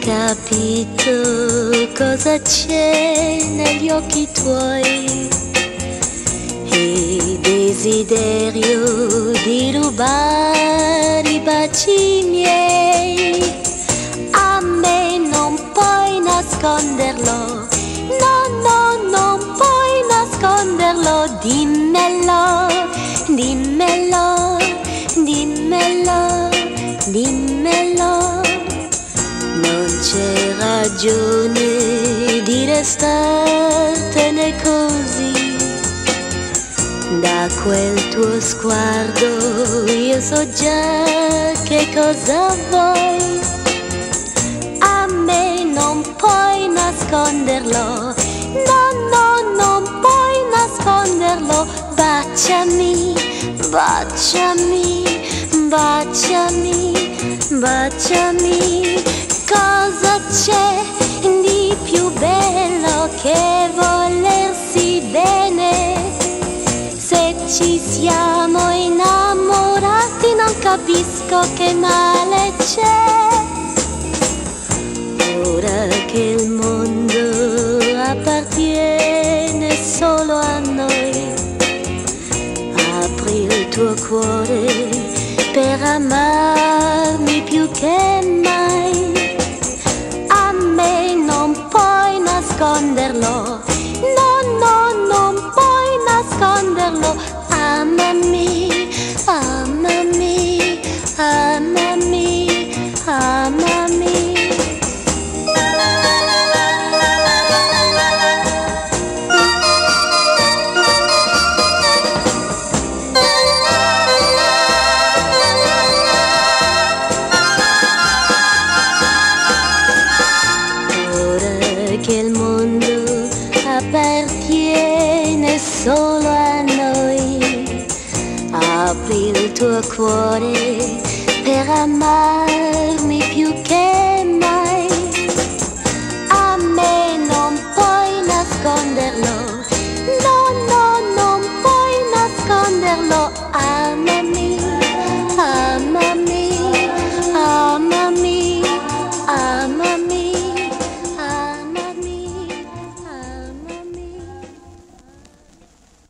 capito cosa c'è negli occhi tuoi e desiderio di rubare i baci miei. A me non puoi nasconderlo, no, no, non puoi nasconderlo, dimmelo, dimmelo, dimmelo, dimmelo. Non c'è ragione di restartene così. Da quel tuo sguardo io so già che cosa vuoi. A me non puoi nasconderlo, no, no, non puoi nasconderlo. Baciami, baciami, baciami, baciami. Cosa c'è di più bello che volersi bene? Se ci siamo innamorati non capisco che male c'è. Ora che il mondo appartiene solo a noi, apri il tuo cuore per amarmi più che mai. A me non puoi nasconderlo, no, no, non puoi nasconderlo. Amami, amami, amami, amami. Che il mondo appartiene solo a noi, apri il tuo cuore per amarmi più